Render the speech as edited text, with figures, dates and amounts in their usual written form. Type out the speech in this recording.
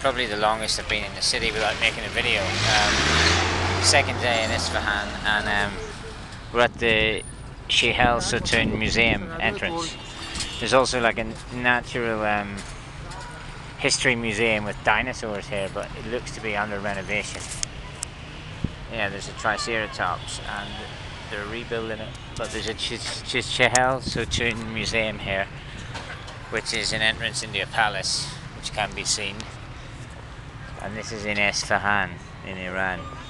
probably the longest I've been in the city without making a video. Second day in Esfahan, and we're at the Chehel Sotun museum entrance. There's also like a natural history museum with dinosaurs here, but it looks to be under renovation. Yeah, there's a Triceratops and they're rebuilding it, but there's a Chehel Sotun museum here, which is an entrance into a palace which can be seen, and this is in Esfahan in Iran.